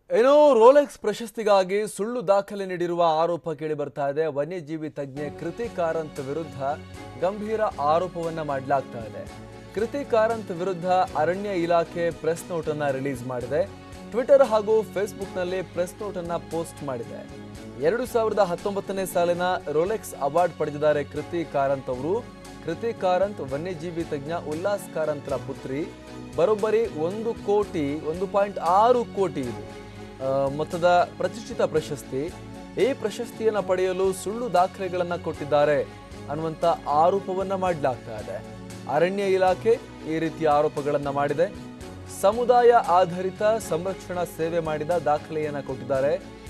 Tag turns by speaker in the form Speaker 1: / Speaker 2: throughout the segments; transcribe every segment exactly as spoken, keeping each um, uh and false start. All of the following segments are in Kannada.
Speaker 1: ಏನೋ ರೋಲೆಕ್ಸ್ ಪ್ರಶಸ್ತಿಗಾಗಿ ಸುಳ್ಳು ದಾಖಲೆ ನೀಡಿರುವ ಆರೋಪ ಕೇಳಿ ಬರ್ತಾ ಇದೆ. ವನ್ಯಜೀವಿ ತಜ್ಞೆ ಕೃತಿ ಕಾರಂತ್ ವಿರುದ್ಧ ಗಂಭೀರ ಆರೋಪವನ್ನ ಮಾಡಲಾಗ್ತಾ ಇದೆ. ಕೃತಿ ಕಾರಂತ್ ವಿರುದ್ಧ ಅರಣ್ಯ ಇಲಾಖೆ ಪ್ರೆಸ್ ನೋಟ್ ಅನ್ನ ರಿಲೀಸ್ ಮಾಡಿದೆ. ಟ್ವಿಟರ್ ಹಾಗೂ ಫೇಸ್ಬುಕ್ ನಲ್ಲಿ ಪ್ರೆಸ್ ನೋಟ್ ಅನ್ನ ಪೋಸ್ಟ್ ಮಾಡಿದೆ. ಎರಡು ಸಾವಿರದ ಹತ್ತೊಂಬತ್ತನೇ ಸಾಲಿನ ರೋಲೆಕ್ಸ್ ಅವಾರ್ಡ್ ಪಡೆದಿದ್ದಾರೆ ಕೃತಿ ಕಾರಂತ್ ಅವರು. ಕೃತಿ ಕಾರಂತ್ ವನ್ಯಜೀವಿ ತಜ್ಞ ಉಲ್ಲಾಸ್ ಕಾರಂತ್ರ ಪುತ್ರಿ. ಬರೋಬ್ಬರಿ ಒಂದು ಕೋಟಿ ಒಂದು ಪಾಯಿಂಟ್ ಆರು ಕೋಟಿ ಇದು ಮೊತ್ತದ ಪ್ರತಿಷ್ಠಿತ ಪ್ರಶಸ್ತಿ. ಈ ಪ್ರಶಸ್ತಿಯನ್ನು ಪಡೆಯಲು ಸುಳ್ಳು ದಾಖಲೆಗಳನ್ನು ಕೊಟ್ಟಿದ್ದಾರೆ ಅನ್ನುವಂಥ ಆರೋಪವನ್ನ ಮಾಡಲಾಗ್ತಾ ಇದೆ. ಅರಣ್ಯ ಇಲಾಖೆ ಈ ರೀತಿಯ ಆರೋಪಗಳನ್ನು ಮಾಡಿದೆ. ಸಮುದಾಯ ಆಧಾರಿತ ಸಂರಕ್ಷಣಾ ಸೇವೆ ಮಾಡಿದ ದಾಖಲೆಯನ್ನು ಕೊಟ್ಟಿದ್ದಾರೆ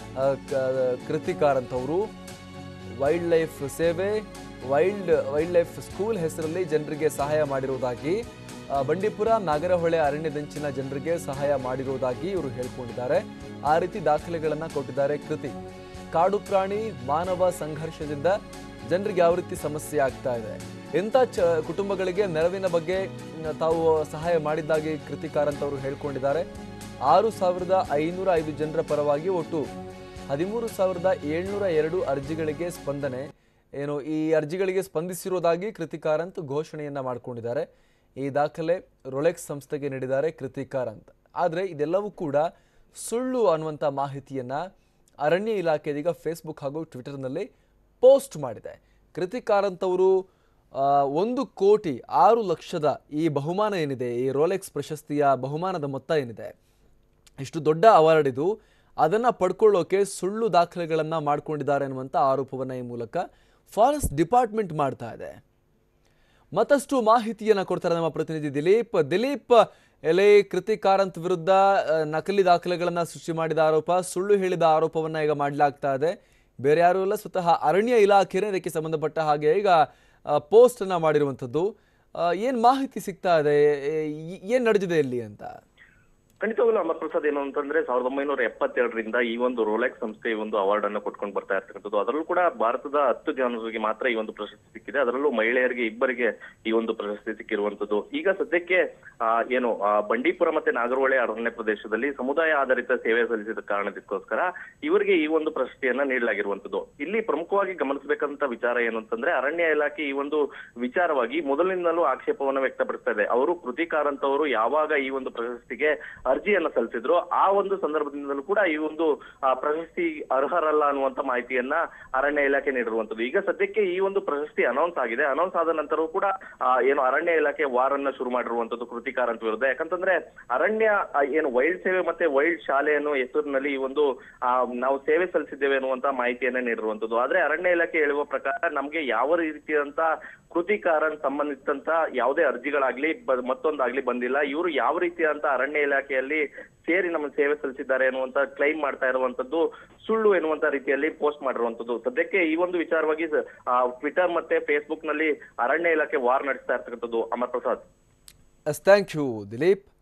Speaker 1: ಕೃತಿ ಕಾರಂತ್ ಅವರು. ವೈಲ್ಡ್ ಲೈಫ್ ಸೇವೆ, ವೈಲ್ಡ್ ವೈಲ್ಡ್ ಲೈಫ್ ಸ್ಕೂಲ್ ಹೆಸರಲ್ಲಿ ಜನರಿಗೆ ಸಹಾಯ ಮಾಡಿರುವುದಾಗಿ, ಬಂಡೀಪುರ ನಾಗರಹೊಳೆ ಅರಣ್ಯದಂಚಿನ ಜನರಿಗೆ ಸಹಾಯ ಮಾಡಿರುವುದಾಗಿ ಇವರು ಹೇಳ್ಕೊಂಡಿದ್ದಾರೆ. ಆ ರೀತಿ ದಾಖಲೆಗಳನ್ನು ಕೊಟ್ಟಿದ್ದಾರೆ ಕೃತಿ. ಕಾಡು ಪ್ರಾಣಿ ಮಾನವ ಸಂಘರ್ಷದಿಂದ ಜನರಿಗೆ ಯಾವ ರೀತಿ ಸಮಸ್ಯೆ ಆಗ್ತಾ ಇದೆ, ಎಂಥ ಚ ಕುಟುಂಬಗಳಿಗೆ ನೆರವಿನ ಬಗ್ಗೆ ತಾವು ಸಹಾಯ ಮಾಡಿದ್ದಾಗಿ ಕೃತಿ ಕಾರಂತ್ ಅವರು ಹೇಳ್ಕೊಂಡಿದ್ದಾರೆ. ಆರು ಸಾವಿರದ ಐನೂರ ಐದು ಜನರ ಪರವಾಗಿ ಒಟ್ಟು ಹದಿಮೂರು ಸಾವಿರದ ಏಳ್ನೂರ ಎರಡು ಅರ್ಜಿಗಳಿಗೆ ಸ್ಪಂದನೆ ಏನು ಈ ಅರ್ಜಿಗಳಿಗೆ ಸ್ಪಂದಿಸಿರುವುದಾಗಿ ಕೃತಿ ಕಾರಂತ್ ಘೋಷಣೆಯನ್ನ ಮಾಡಿಕೊಂಡಿದ್ದಾರೆ. ಈ ದಾಖಲೆ ರೋಲೆಕ್ಸ್ ಸಂಸ್ಥೆಗೆ ನೀಡಿದ್ದಾರೆ ಕೃತಿ ಕಾರಂತ್. ಆದರೆ ಇದೆಲ್ಲವೂ ಕೂಡ ಸುಳ್ಳು ಅನ್ನುವಂಥ ಮಾಹಿತಿಯನ್ನ ಅರಣ್ಯ ಇಲಾಖೆ ಇದೀಗ ಫೇಸ್ಬುಕ್ ಹಾಗೂ ಟ್ವಿಟರ್ನಲ್ಲಿ ಪೋಸ್ಟ್ ಮಾಡಿದೆ. ಕೃತಿ ಕಾರಂತ್ ಅವರು ಒಂದು ಕೋಟಿ ಆರು ಲಕ್ಷದ ಈ ಬಹುಮಾನ ಏನಿದೆ, ಈ ರೋಲೆಕ್ಸ್ ಪ್ರಶಸ್ತಿಯ ಬಹುಮಾನದ ಮೊತ್ತ ಏನಿದೆ, ಇಷ್ಟು ದೊಡ್ಡ ಅವಾರ್ಡ್ ಇದು, ಅದನ್ನು ಪಡ್ಕೊಳ್ಳೋಕೆ ಸುಳ್ಳು ದಾಖಲೆಗಳನ್ನು ಮಾಡ್ಕೊಂಡಿದ್ದಾರೆ ಅನ್ನುವಂಥ ಆರೋಪವನ್ನು ಈ ಮೂಲಕ ಫಾರೆಸ್ಟ್ ಡಿಪಾರ್ಟ್ಮೆಂಟ್ ಮಾಡ್ತಾ ಇದೆ. ಮತ್ತಷ್ಟು ಮಾಹಿತಿಯನ್ನು ಕೊಡ್ತಾರೆ ನಮ್ಮ ಪ್ರತಿನಿಧಿ ದಿಲೀಪ್. ದಿಲೀಪ್, ಎಲೆ ಕೃತಿ ಕಾರಂತ್ ವಿರುದ್ಧ ನಕಲಿ ದಾಖಲೆಗಳನ್ನು ಸೃಷ್ಟಿ ಮಾಡಿದ ಆರೋಪ, ಸುಳ್ಳು ಹೇಳಿದ ಆರೋಪವನ್ನು ಈಗ ಮಾಡಲಾಗ್ತಾ ಇದೆ. ಬೇರೆ ಯಾರೂ ಇಲ್ಲ, ಸ್ವತಃ ಅರಣ್ಯ ಇಲಾಖೆನೇ ಇದಕ್ಕೆ ಸಂಬಂಧಪಟ್ಟ ಹಾಗೆ ಈಗ ಪೋಸ್ಟ್ ಅನ್ನ ಮಾಡಿರುವಂಥದ್ದು. ಏನು ಮಾಹಿತಿ ಸಿಗ್ತಾ ಇದೆ, ಏನು ನಡೆದಿದೆ ಇಲ್ಲಿ ಅಂತ?
Speaker 2: ಖಂಡಿತವಾಗ್ಲೂ ಅಮರ್ ಪ್ರಸಾದ್, ಏನು ಅಂತಂದ್ರೆ ಸಾವಿರದ ಒಂಬೈನೂರ ಎಪ್ಪತ್ತೆರಡರಿಂದ ಈ ಒಂದು ರೋಲೆಕ್ಸ್ ಸಂಸ್ಥೆ ಈ ಒಂದು ಅವಾರ್ಡ್ ಅನ್ನು ಕೊಟ್ಕೊಂಡು ಬರ್ತಾ ಇರ್ತಕ್ಕಂಥದ್ದು. ಅದರಲ್ಲೂ ಕೂಡ ಭಾರತದ ಹತ್ತು ಜನರಿಗೆ ಮಾತ್ರ ಈ ಒಂದು ಪ್ರಶಸ್ತಿ ಸಿಕ್ಕಿದೆ. ಅದರಲ್ಲೂ ಮಹಿಳೆಯರಿಗೆ ಇಬ್ಬರಿಗೆ ಈ ಒಂದು ಪ್ರಶಸ್ತಿ ಸಿಕ್ಕಿರುವಂತದ್ದು. ಈಗ ಸದ್ಯಕ್ಕೆ ಆ ಏನು ಆ ಬಂಡೀಪುರ ಮತ್ತೆ ನಾಗರಹೊಳೆ ಅರಣ್ಯ ಪ್ರದೇಶದಲ್ಲಿ ಸಮುದಾಯ ಆಧಾರಿತ ಸೇವೆ ಸಲ್ಲಿಸಿದ ಕಾರಣಕ್ಕೋಸ್ಕರ ಇವರಿಗೆ ಈ ಒಂದು ಪ್ರಶಸ್ತಿಯನ್ನ ನೀಡಲಾಗಿರುವಂತದ್ದು. ಇಲ್ಲಿ ಪ್ರಮುಖವಾಗಿ ಗಮನಿಸಬೇಕಂತ ವಿಚಾರ ಏನು ಅಂತಂದ್ರೆ, ಅರಣ್ಯ ಇಲಾಖೆ ಈ ಒಂದು ವಿಚಾರವಾಗಿ ಮೊದಲಿನಿಂದಲೂ ಆಕ್ಷೇಪವನ್ನ ವ್ಯಕ್ತಪಡಿಸ್ತಾ ಇದೆ. ಅವರು ಕೃತಿ ಕಾರಂತ್ ಅವರು ಯಾವಾಗ ಈ ಒಂದು ಪ್ರಶಸ್ತಿಗೆ ಅರ್ಜಿಯನ್ನ ಸಲ್ಲಿಸಿದ್ರು ಆ ಒಂದು ಸಂದರ್ಭದಿಂದಲೂ ಕೂಡ ಈ ಒಂದು ಪ್ರಶಸ್ತಿ ಅರ್ಹರಲ್ಲ ಅನ್ನುವಂತ ಮಾಹಿತಿಯನ್ನ ಅರಣ್ಯ ಇಲಾಖೆ ನೀಡಿರುವಂತದ್ದು. ಈಗ ಸದ್ಯಕ್ಕೆ ಈ ಒಂದು ಪ್ರಶಸ್ತಿ ಅನೌನ್ಸ್ ಆಗಿದೆ. ಅನೌನ್ಸ್ ಆದ ನಂತರವೂ ಕೂಡ ಏನು ಅರಣ್ಯ ಇಲಾಖೆ ವಾರ್ ಅನ್ನ ಶುರು ಮಾಡಿರುವಂತದ್ದು ಕೃತಿ ಕಾರಂತ್ ವಿರುದ್ಧ. ಯಾಕಂತಂದ್ರೆ ಅರಣ್ಯ ಏನು ವೈಲ್ಡ್ ಸೇವೆ ಮತ್ತೆ ವೈಲ್ಡ್ ಶಾಲೆ ಅನ್ನೋ ಹೆಸರಿನಲ್ಲಿ ಈ ಒಂದು ಆ ನಾವು ಸೇವೆ ಸಲ್ಲಿಸಿದ್ದೇವೆ ಅನ್ನುವಂತ ಮಾಹಿತಿಯನ್ನ ನೀಡಿರುವಂತದ್ದು. ಆದ್ರೆ ಅರಣ್ಯ ಇಲಾಖೆ ಹೇಳುವ ಪ್ರಕಾರ ನಮ್ಗೆ ಯಾವ ರೀತಿಯಾದಂತ ಕೃತಿ ಕಾರಂತ್ ಸಂಬಂಧಿಸಿದಂತ ಯಾವುದೇ ಅರ್ಜಿಗಳಾಗ್ಲಿ ಮತ್ತೊಂದಾಗ್ಲಿ ಬಂದಿಲ್ಲ. ಇವರು ಯಾವ ರೀತಿಯಾದಂತ ಅರಣ್ಯ ಇಲಾಖೆಯಲ್ಲಿ ಸೇರಿ ನಮ್ಮ ಸೇವೆ ಸಲ್ಲಿಸಿದ್ದಾರೆ ಎನ್ನುವಂತ ಕ್ಲೈಮ್ ಮಾಡ್ತಾ ಇರುವಂತದ್ದು ಸುಳ್ಳು ಎನ್ನುವಂತ ರೀತಿಯಲ್ಲಿ ಪೋಸ್ಟ್ ಮಾಡಿರುವಂತದ್ದು. ಸದ್ಯಕ್ಕೆ ಈ ಒಂದು ವಿಚಾರವಾಗಿ ಟ್ವಿಟರ್ ಮತ್ತೆ ಫೇಸ್ಬುಕ್ ನಲ್ಲಿ ಅರಣ್ಯ ಇಲಾಖೆ ವಾರ್ ನಡೆಸ್ತಾ ಇರ್ತಕ್ಕಂಥದ್ದು. ಅಮರ್ ಪ್ರಸಾದ್.
Speaker 1: Thank you Dilip.